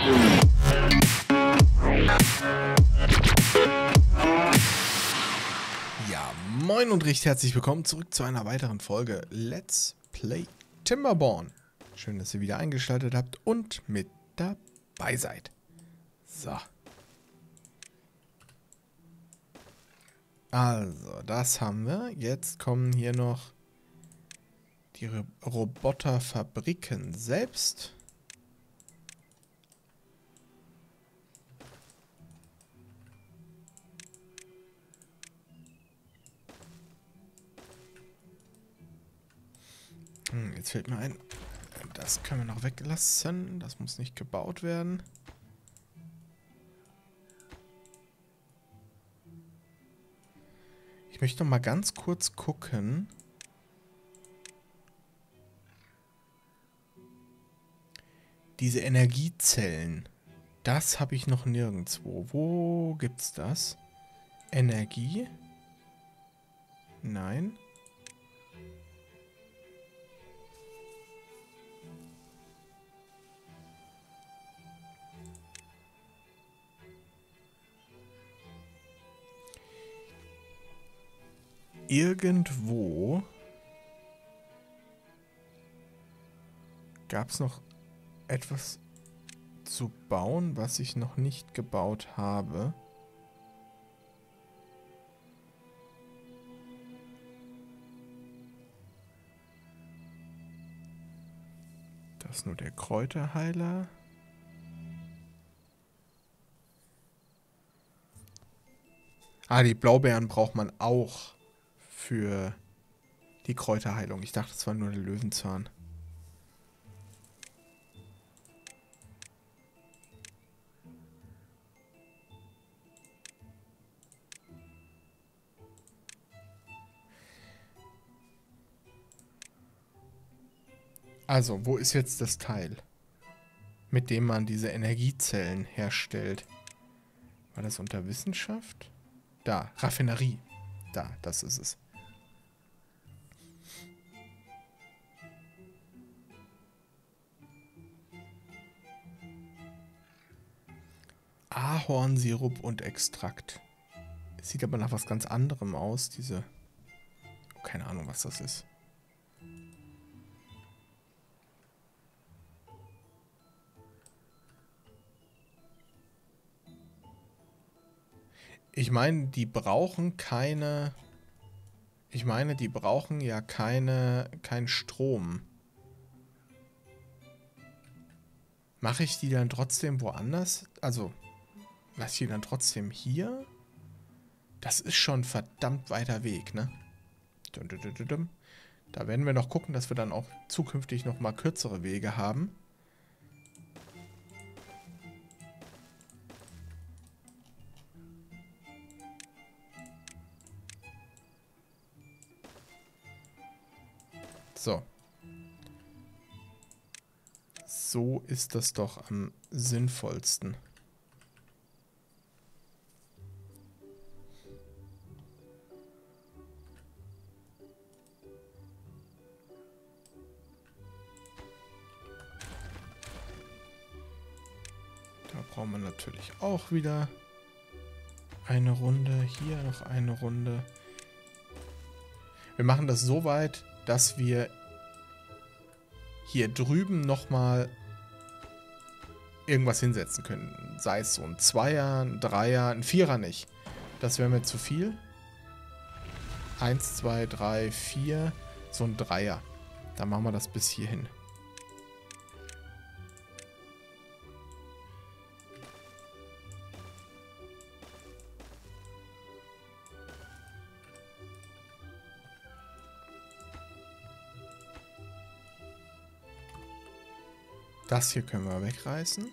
Ja, moin und recht herzlich willkommen zurück zu einer weiteren Folge Let's Play Timberborn. Schön, dass ihr wieder eingeschaltet habt und mit dabei seid. So. Also, das haben wir. Jetzt kommen hier noch die Roboterfabriken selbst. Jetzt fällt mir ein, das können wir noch weglassen. Das muss nicht gebaut werden. Ich möchte noch mal ganz kurz gucken. Diese Energiezellen, das habe ich noch nirgendwo. Wo gibt's das? Energie? Nein. Irgendwo gab es noch etwas zu bauen, was ich noch nicht gebaut habe. Das ist nur der Kräuterheiler. Ah, die Blaubeeren braucht man auch für die Kräuterheilung. Ich dachte, es war nur der Löwenzahn. Also, wo ist jetzt das Teil, mit dem man diese Energiezellen herstellt? War das unter Wissenschaft? Da, Raffinerie. Da, das ist es. Ahornsirup und Extrakt. Sieht aber nach was ganz anderem aus, diese... Keine Ahnung, was das ist. Ich meine, die brauchen keine... Ich meine, die brauchen ja keinen Strom. Mache ich die dann trotzdem woanders? Also, lasse ich die dann trotzdem hier? Das ist schon ein verdammt weiter Weg, ne? Da werden wir noch gucken, dass wir dann auch zukünftig noch mal kürzere Wege haben. So. So ist das doch am sinnvollsten. Da brauchen wir natürlich auch wieder eine Runde. Hier noch eine Runde. Wir machen das so weit, dass wir hier drüben nochmal irgendwas hinsetzen können. Sei es so ein Zweier, ein Dreier, ein Vierer nicht. Das wäre mir zu viel. 1, 2, 3, 4. So ein Dreier. Dann machen wir das bis hierhin. Das hier können wir wegreißen.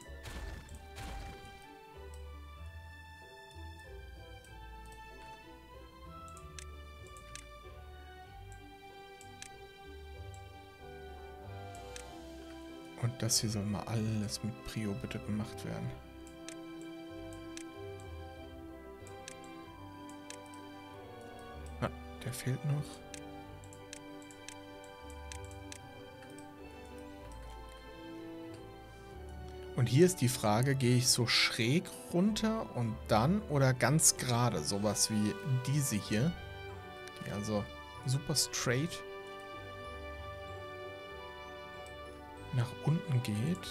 Und das hier soll mal alles mit Prio bitte gemacht werden. Ah, der fehlt noch. Und hier ist die Frage, gehe ich so schräg runter und dann oder ganz gerade? Sowas wie diese hier, die also super straight nach unten geht.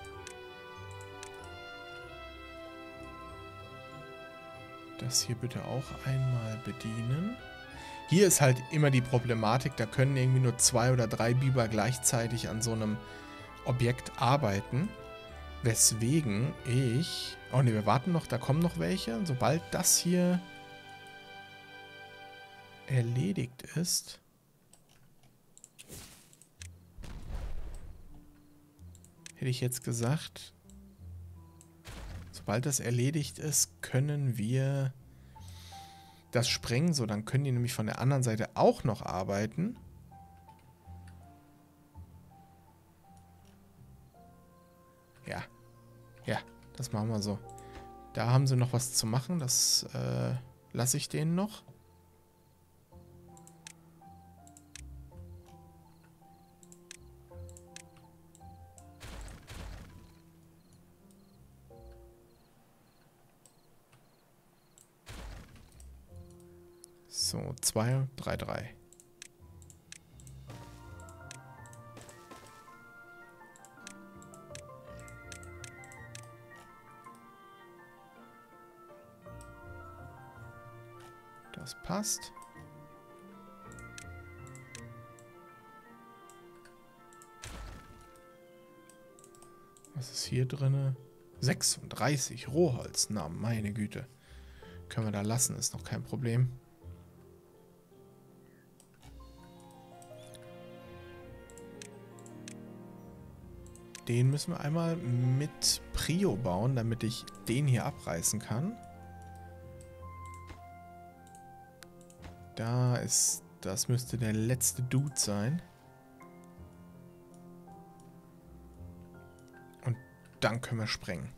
Das hier bitte auch einmal bedienen. Hier ist halt immer die Problematik, da können irgendwie nur 2 oder 3 Biber gleichzeitig an so einem Objekt arbeiten. Weswegen ich... Oh ne, wir warten noch, da kommen noch welche. Sobald das hier erledigt ist... Hätte ich jetzt gesagt... Sobald das erledigt ist, können wir das sprengen. So, dann können die nämlich von der anderen Seite auch noch arbeiten. Ja. Ja, das machen wir so. Da haben sie noch was zu machen. Das lasse ich denen noch. So, 2, 3, 3. Das passt. Was ist hier drin? 36 Rohholz. Na, meine Güte. Können wir da lassen, ist noch kein Problem. Den müssen wir einmal mit Prio bauen, damit ich den hier abreißen kann. Da ist... Das müsste der letzte Dude sein. Und dann können wir sprengen.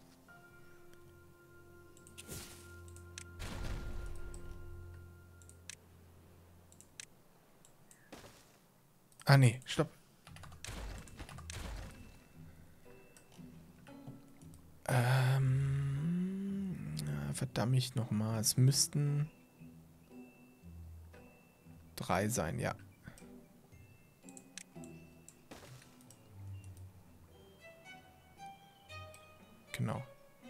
Ah, nee, stopp. Verdammt nochmal. Es müssten 3 sein, ja. Genau.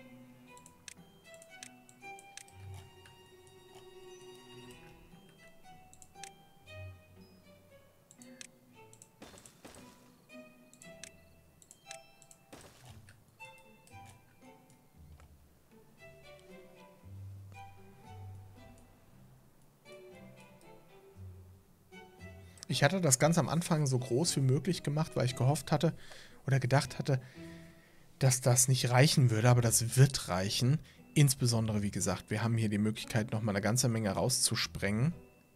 Ich hatte das ganz am Anfang so groß wie möglich gemacht, weil ich gehofft hatte oder gedacht hatte, dass das nicht reichen würde, aber das wird reichen. Insbesondere, wie gesagt, wir haben hier die Möglichkeit, nochmal eine ganze Menge rauszusprengen.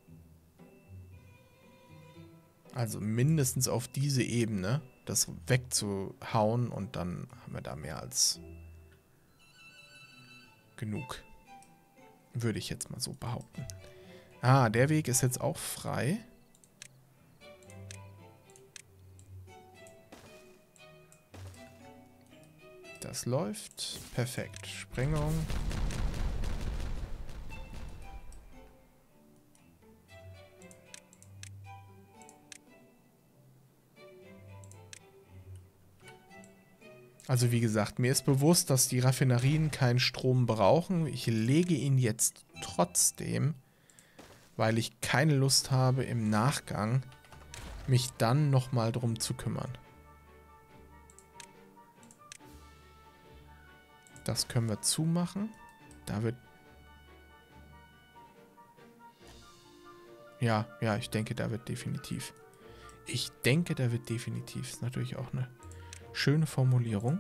Also mindestens auf diese Ebene, das wegzuhauen und dann haben wir da mehr als genug. Würde ich jetzt mal so behaupten. Ah, der Weg ist jetzt auch frei. Das läuft. Perfekt. Sprengung. Also wie gesagt, mir ist bewusst, dass die Raffinerien keinen Strom brauchen. Ich lege ihn jetzt trotzdem, weil ich keine Lust habe, im Nachgang mich dann nochmal drum zu kümmern. Das können wir zumachen. Da wird... Ja, ich denke, da wird definitiv. Ich denke, da wird definitiv. Ist natürlich auch eine schöne Formulierung.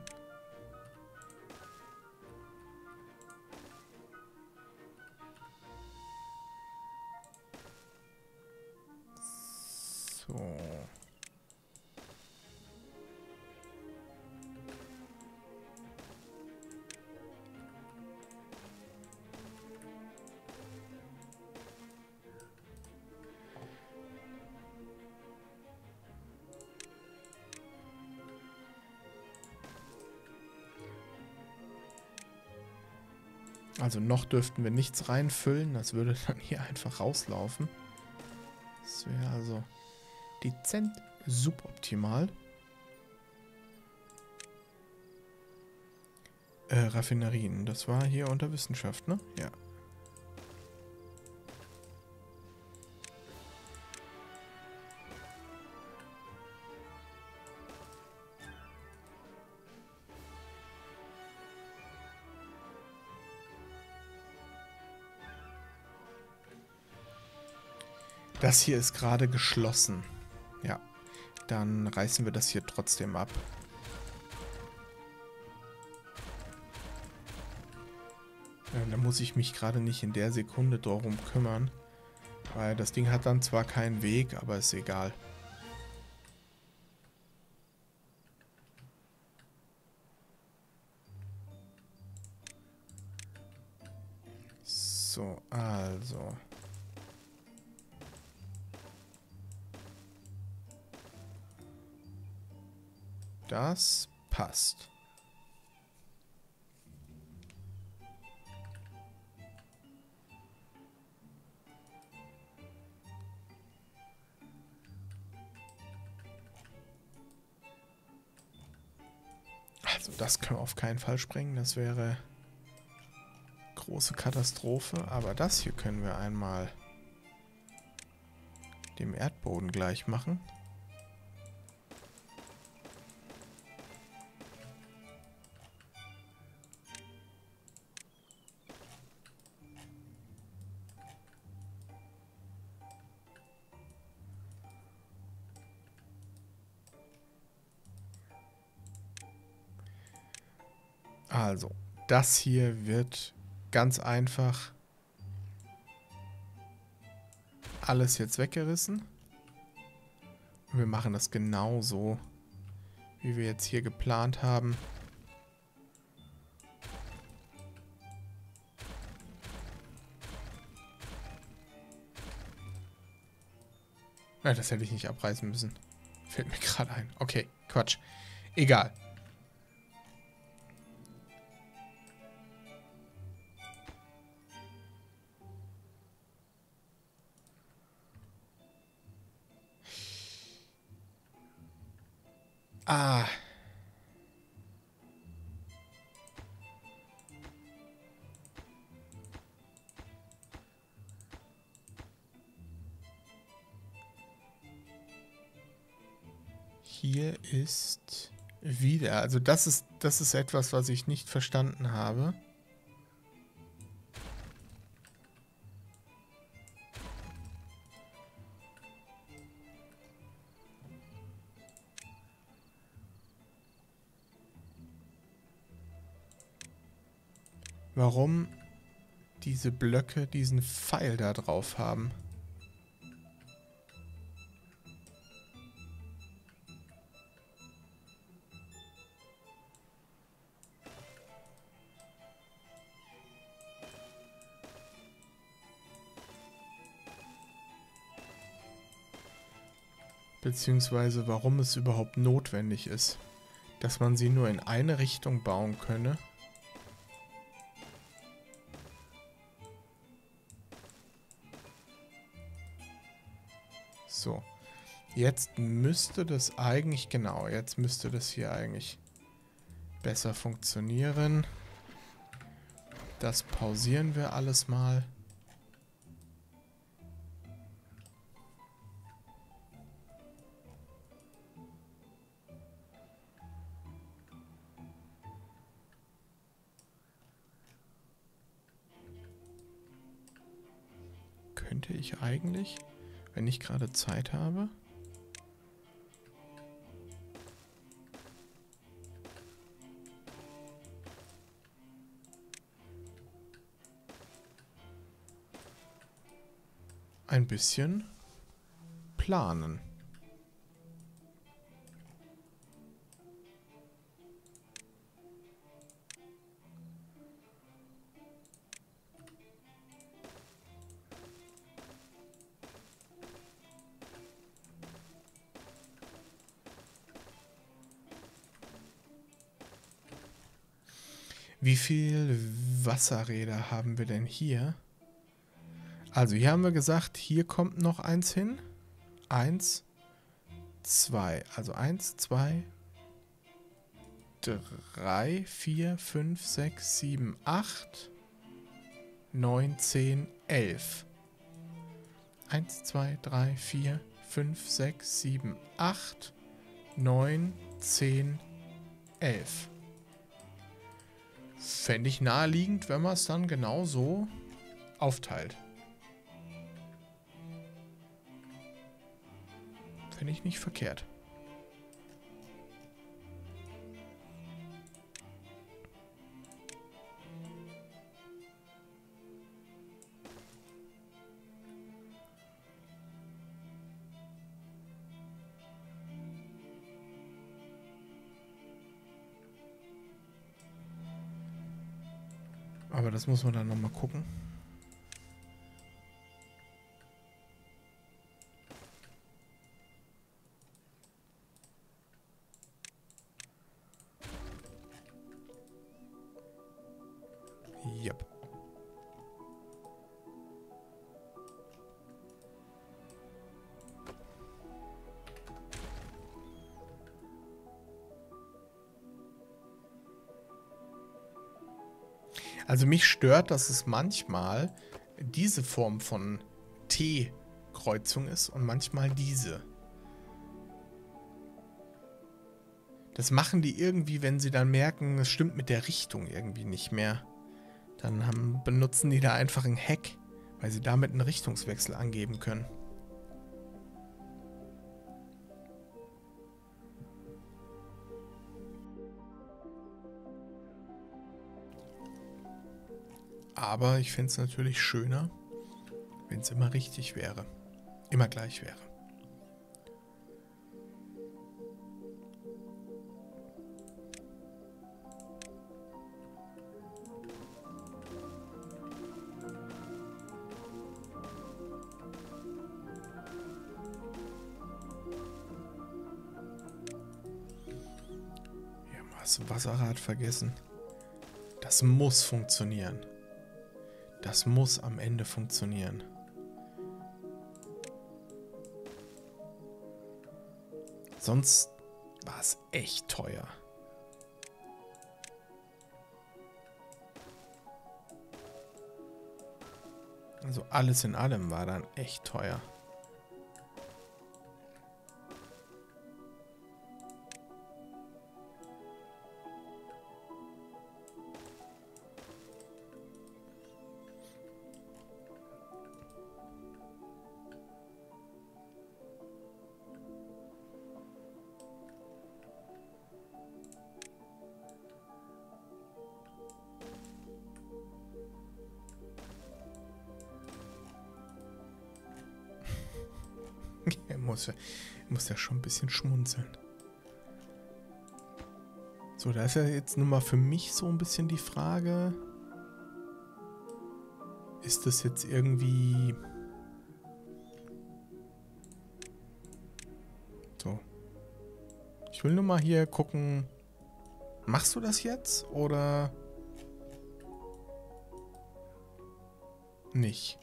So. Also noch dürften wir nichts reinfüllen. Das würde dann hier einfach rauslaufen. Das wäre also dezent suboptimal. Raffinerien. Das war hier unter Wissenschaft, ne? Ja. Das hier ist gerade geschlossen. Ja. Dann reißen wir das hier trotzdem ab. Da muss ich mich gerade nicht in der Sekunde darum kümmern. Weil das Ding hat dann zwar keinen Weg, aber ist egal. So, also. Das passt. Also das können wir auf keinen Fall sprengen. Das wäre große Katastrophe. Aber das hier können wir einmal dem Erdboden gleich machen. Also, das hier wird ganz einfach alles jetzt weggerissen. Und wir machen das genauso, wie wir jetzt hier geplant haben. Nein, das hätte ich nicht abreißen müssen. Fällt mir gerade ein. Okay, Quatsch. Egal. Ah. Hier ist wieder, also das ist etwas, was ich nicht verstanden habe. Warum diese Blöcke diesen Pfeil da drauf haben. Beziehungsweise warum es überhaupt notwendig ist, dass man sie nur in eine Richtung bauen könne. So, jetzt müsste das eigentlich, genau, jetzt müsste das hier eigentlich besser funktionieren. Das pausieren wir alles mal. Könnte ich eigentlich, wenn ich gerade Zeit habe, ein bisschen planen. Wie viel Wasserräder haben wir denn hier? Also hier haben wir gesagt, hier kommt noch eins hin. 1, 2. Also 1, 2, 3, 4, 5, 6, 7, 8, 9, 10, 11. 1, 2, 3, 4, 5, 6, 7, 8, 9, 10, 11. Fände ich naheliegend, wenn man es dann genau so aufteilt. Fände ich nicht verkehrt. Aber das muss man dann nochmal gucken. Yep. Also mich stört, dass es manchmal diese Form von T-Kreuzung ist und manchmal diese. Das machen die irgendwie, wenn sie dann merken, es stimmt mit der Richtung irgendwie nicht mehr. Dann benutzen die da einfach einen Hack, weil sie damit einen Richtungswechsel angeben können. Aber ich finde es natürlich schöner, wenn es immer richtig wäre. Immer gleich wäre. Wir haben das Wasserrad vergessen. Das muss funktionieren. Das muss am Ende funktionieren. Sonst war es echt teuer. Also alles in allem war dann echt teuer. Er muss ja schon ein bisschen schmunzeln. So, da ist ja jetzt nur mal für mich so ein bisschen die Frage, ist das jetzt irgendwie... So. Ich will nur mal hier gucken, machst du das jetzt oder nicht?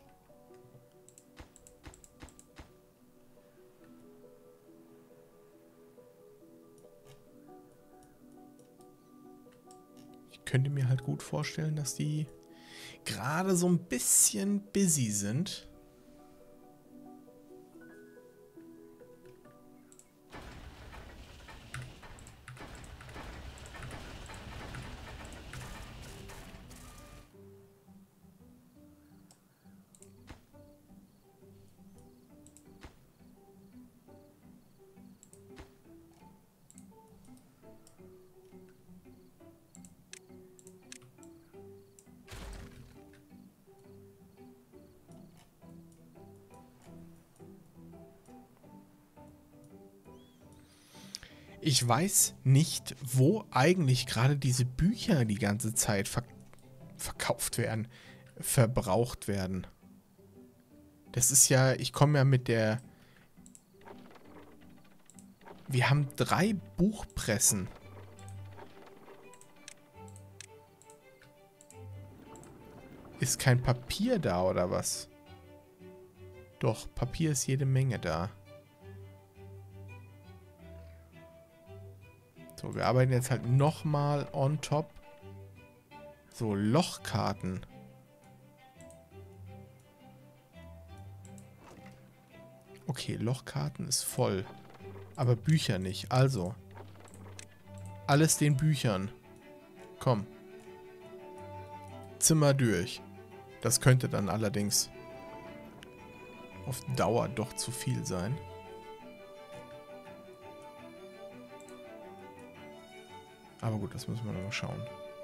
Ich könnte mir halt gut vorstellen, dass die gerade so ein bisschen busy sind. Ich weiß nicht, wo eigentlich gerade diese Bücher die ganze Zeit verkauft werden, verbraucht werden. Das ist ja, ich komme ja mit der... Wir haben 3 Buchpressen. Ist kein Papier da oder was? Doch, Papier ist jede Menge da. So, wir arbeiten jetzt halt nochmal on top. So, Lochkarten. Okay, Lochkarten ist voll. Aber Bücher nicht. Also. Alles den Büchern. Komm. Zimmer durch. Das könnte dann allerdings auf Dauer doch zu viel sein. Aber gut, das müssen wir noch mal schauen.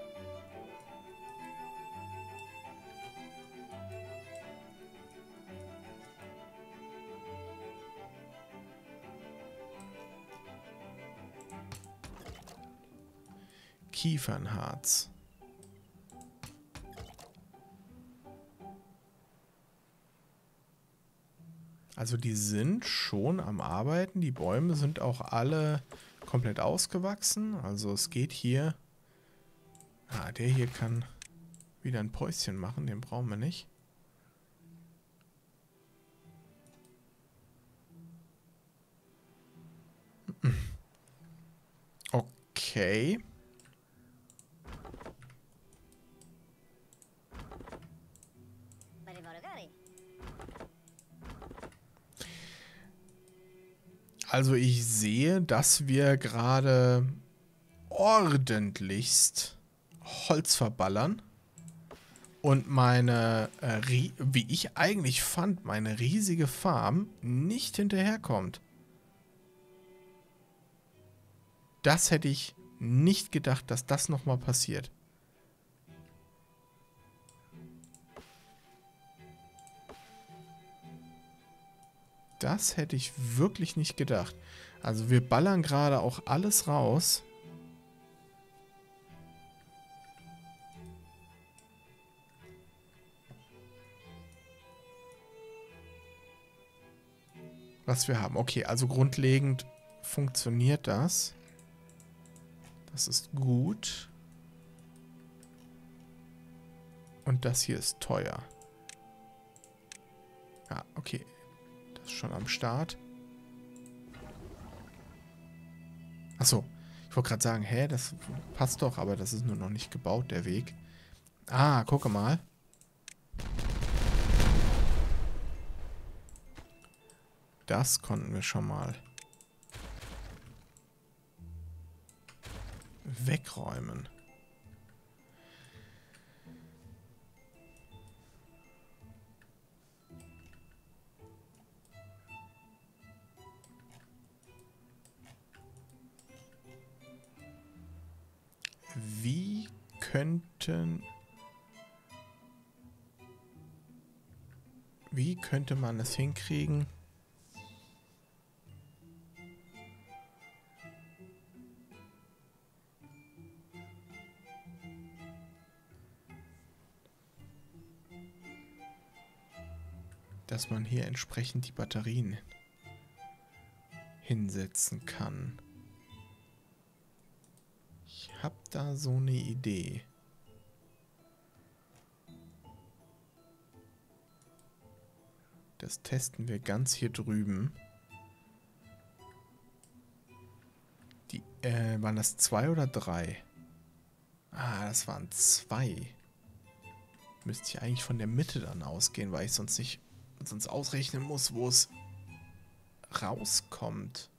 Kiefernharz. Also die sind schon am Arbeiten. Die Bäume sind auch alle komplett ausgewachsen. Also es geht hier... Ah, der hier kann wieder ein Päuschen machen. Den brauchen wir nicht. Okay. Also ich sehe, dass wir gerade ordentlichst Holz verballern. Und meine, wie ich eigentlich fand, meine riesige Farm nicht hinterherkommt. Das hätte ich nicht gedacht, dass das nochmal passiert. Das hätte ich wirklich nicht gedacht. Also wir ballern gerade auch alles raus. Was wir haben. Okay, also grundlegend funktioniert das. Das ist gut. Und das hier ist teuer. Ja, okay. Das ist schon am Start. Achso, ich wollte gerade sagen, hä, das passt doch, aber das ist nur noch nicht gebaut, der Weg. Ah, gucke mal. Das konnten wir schon mal wegräumen. Wie könnte man es hinkriegen? Dass man hier entsprechend die Batterien hinsetzen kann. Ich habe da so eine Idee. Das testen wir ganz hier drüben. Die, waren das 2 oder 3? Ah, das waren 2. Müsste ich eigentlich von der Mitte dann ausgehen, weil ich sonst ausrechnen muss, wo es rauskommt.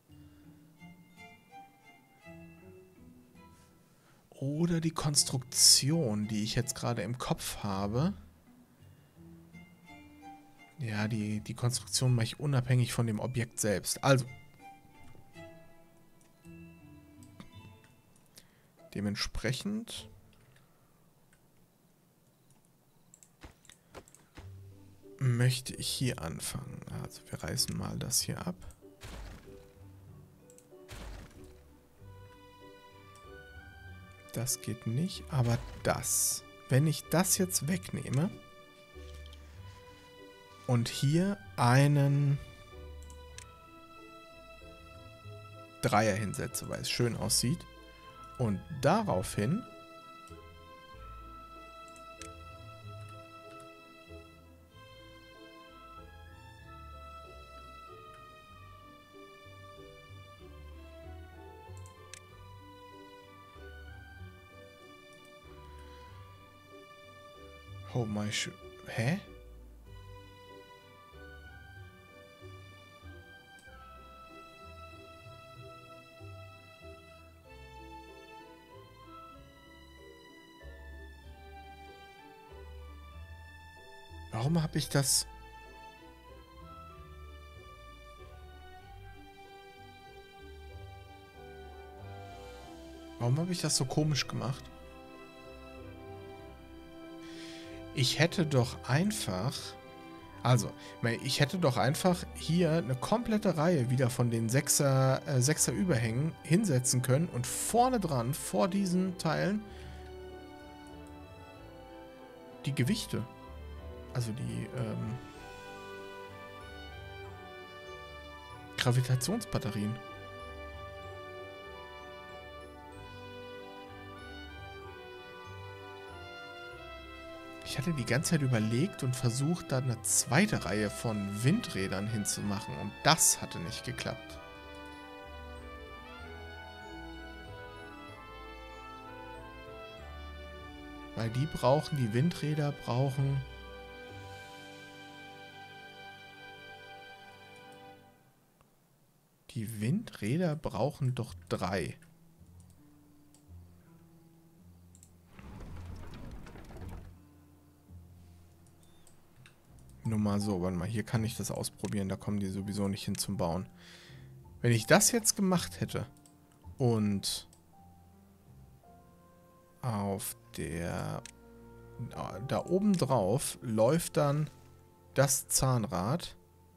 Oder die Konstruktion, die ich jetzt gerade im Kopf habe. Ja, die Konstruktion mache ich unabhängig von dem Objekt selbst. Also. Dementsprechend. Möchte ich hier anfangen. Also wir reißen mal das hier ab. Das geht nicht, aber das. Wenn ich das jetzt wegnehme und hier einen Dreier hinsetze, weil es schön aussieht, und daraufhin Oh my sh... Hä? Warum habe ich das... Warum habe ich das so komisch gemacht? Ich hätte doch einfach... Also, ich hätte doch einfach hier eine komplette Reihe wieder von den Sechser Überhängen hinsetzen können und vorne dran, vor diesen Teilen, die Gewichte. Also die Gravitationsbatterien. Ich hatte die ganze Zeit überlegt und versucht, da eine zweite Reihe von Windrädern hinzumachen. Und das hatte nicht geklappt. Weil die Windräder brauchen... Die Windräder brauchen doch 3. Nur mal so, warte mal, hier kann ich das ausprobieren, da kommen die sowieso nicht hin zum Bauen. Wenn ich das jetzt gemacht hätte und auf der... Da oben drauf läuft dann das Zahnrad.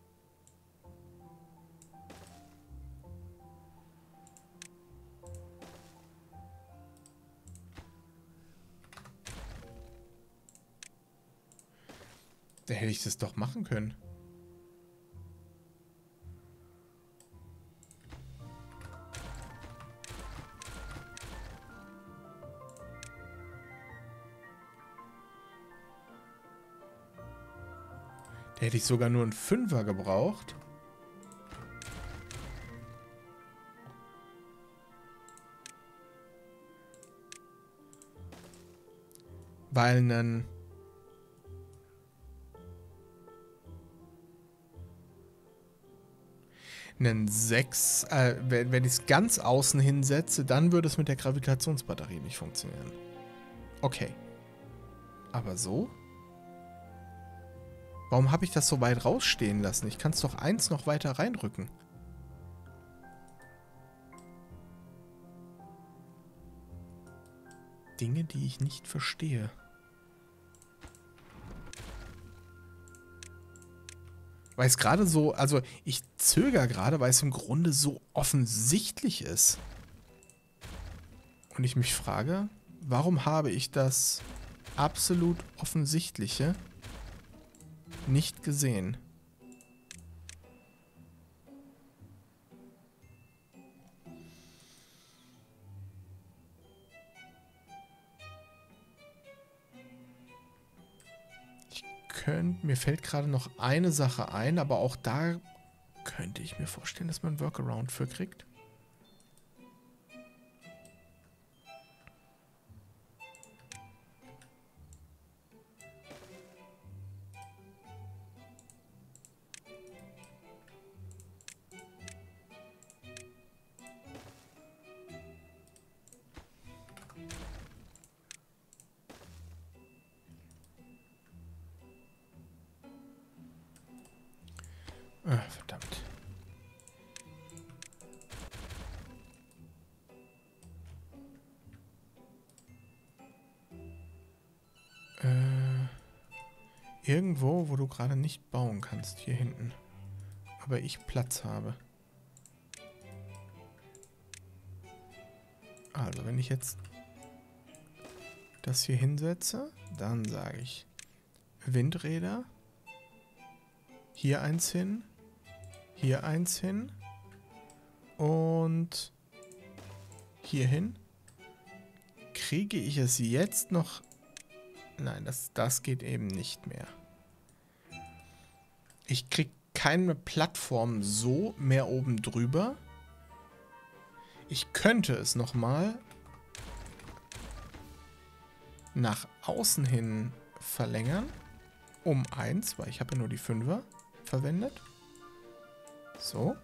Da hätte ich das doch machen können. Da hätte ich sogar nur einen 5er gebraucht. Weil einen... Einen 6, wenn ich es ganz außen hinsetze, dann würde es mit der Gravitationsbatterie nicht funktionieren. Okay. Aber so? Warum habe ich das so weit rausstehen lassen? Ich kann es doch eins noch weiter reinrücken. Dinge, die ich nicht verstehe. Weil es gerade so, also ich zögere gerade, weil es im Grunde so offensichtlich ist. Und ich mich frage, warum habe ich das absolut Offensichtliche nicht gesehen? Mir fällt gerade noch eine Sache ein, aber auch da könnte ich mir vorstellen, dass man einen Workaround für kriegt. Ah, verdammt. Irgendwo, wo du gerade nicht bauen kannst, hier hinten. Aber ich Platz habe. Also, wenn ich jetzt das hier hinsetze, dann sage ich Windräder. Hier eins hin. Hier eins hin. Und hier hin. Kriege ich es jetzt noch... Nein, das geht eben nicht mehr. Ich kriege keine Plattform so mehr oben drüber. Ich könnte es nochmal nach außen hin verlängern. Um 1, weil ich habe ja nur die 5er verwendet. So.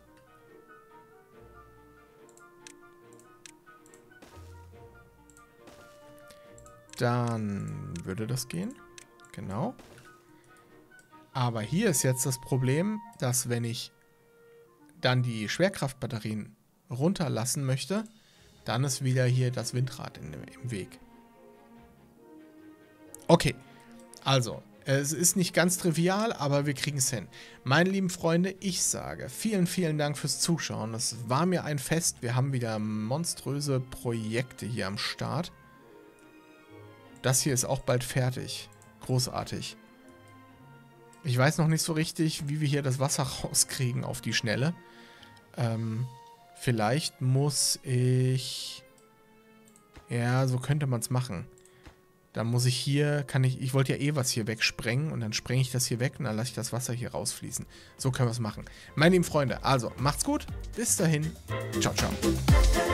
Dann würde das gehen. Genau. Aber hier ist jetzt das Problem, dass wenn ich dann die Schwerkraftbatterien runterlassen möchte, dann ist wieder hier das Windrad im Weg. Okay, also, es ist nicht ganz trivial, aber wir kriegen es hin. Meine lieben Freunde, ich sage vielen, vielen Dank fürs Zuschauen. Es war mir ein Fest. Wir haben wieder monströse Projekte hier am Start. Das hier ist auch bald fertig. Großartig. Ich weiß noch nicht so richtig, wie wir hier das Wasser rauskriegen auf die Schnelle. Vielleicht muss ich... Ja, so könnte man es machen. Dann muss ich hier, ich wollte ja eh was hier wegsprengen und dann sprenge ich das hier weg und dann lasse ich das Wasser hier rausfließen. So können wir es machen. Meine lieben Freunde, also macht's gut. Bis dahin. Ciao, ciao.